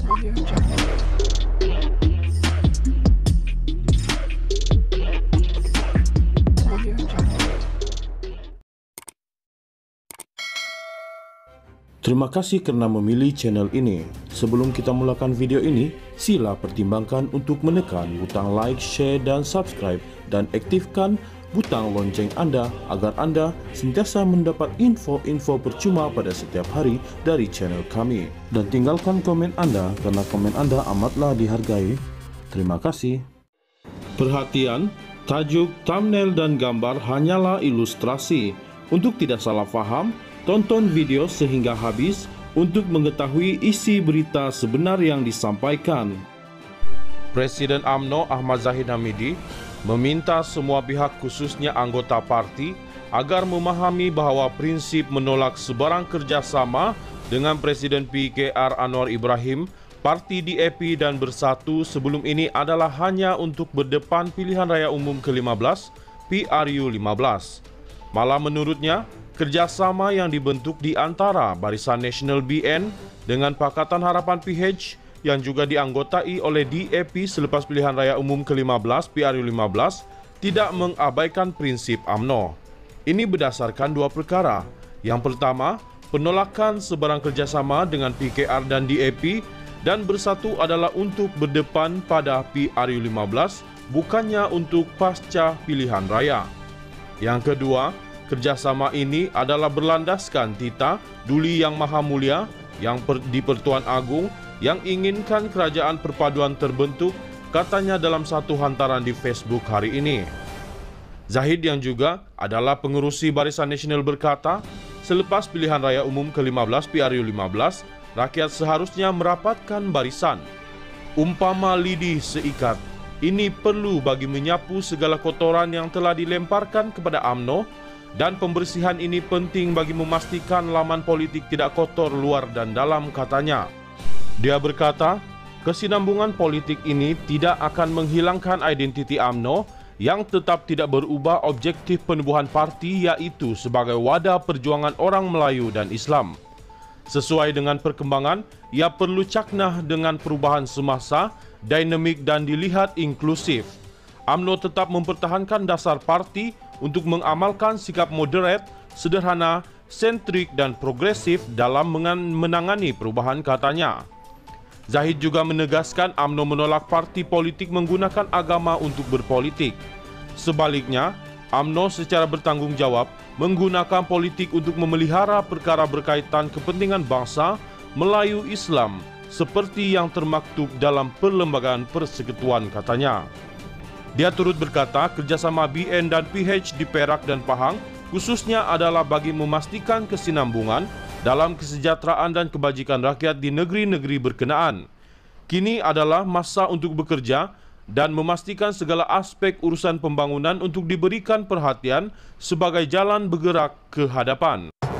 Terima kasih karena memilih channel ini. Sebelum kita mulakan video ini, sila pertimbangkan untuk menekan butang like, share, dan subscribe, dan aktifkan butang lonceng Anda agar Anda sentiasa mendapat info-info percuma pada setiap hari dari channel kami. Dan tinggalkan komen Anda karena komen Anda amatlah dihargai. Terima kasih. Perhatian, tajuk, thumbnail, dan gambar hanyalah ilustrasi. Untuk tidak salah faham, tonton video sehingga habis untuk mengetahui isi berita sebenar yang disampaikan. Presiden UMNO Ahmad Zahid Hamidi meminta semua pihak khususnya anggota parti agar memahami bahwa prinsip menolak sebarang kerjasama dengan Presiden PKR Anwar Ibrahim, Parti DAP dan Bersatu sebelum ini adalah hanya untuk berdepan pilihan raya umum ke-15 PRU 15. Malah menurutnya, kerjasama yang dibentuk di antara Barisan Nasional BN dengan Pakatan Harapan PH yang juga dianggotai oleh DAP selepas pilihan raya umum ke-15 PRU 15 tidak mengabaikan prinsip UMNO. Ini berdasarkan dua perkara. Yang pertama, penolakan sebarang kerjasama dengan PKR dan DAP dan Bersatu adalah untuk berdepan pada PRU 15, bukannya untuk pasca pilihan raya. Yang kedua, kerjasama ini adalah berlandaskan tita Duli Yang Maha Mulia yang di Pertuan Agung yang inginkan kerajaan perpaduan terbentuk, katanya dalam satu hantaran di Facebook hari ini. Zahid yang juga adalah pengerusi Barisan Nasional berkata, selepas pilihan raya umum ke-15 PRU 15, rakyat seharusnya merapatkan barisan. Umpama lidi seikat, ini perlu bagi menyapu segala kotoran yang telah dilemparkan kepada UMNO, dan pembersihan ini penting bagi memastikan laman politik tidak kotor luar dan dalam, katanya. Dia berkata, kesinambungan politik ini tidak akan menghilangkan identiti UMNO yang tetap tidak berubah objektif penubuhan parti, yaitu sebagai wadah perjuangan orang Melayu dan Islam. Sesuai dengan perkembangan, ia perlu caknah dengan perubahan semasa, dinamik dan dilihat inklusif. UMNO tetap mempertahankan dasar parti untuk mengamalkan sikap moderat, sederhana, sentrik dan progresif dalam menangani perubahan, katanya. Zahid juga menegaskan UMNO menolak parti politik menggunakan agama untuk berpolitik. Sebaliknya, UMNO secara bertanggung jawab menggunakan politik untuk memelihara perkara berkaitan kepentingan bangsa Melayu Islam seperti yang termaktub dalam Perlembagaan Persekutuan, katanya. Dia turut berkata kerjasama BN dan PH di Perak dan Pahang khususnya adalah bagi memastikan kesinambungan dalam kesejahteraan dan kebajikan rakyat di negeri-negeri berkenaan. Kini adalah masa untuk bekerja dan memastikan segala aspek urusan pembangunan untuk diberikan perhatian sebagai jalan bergerak ke hadapan.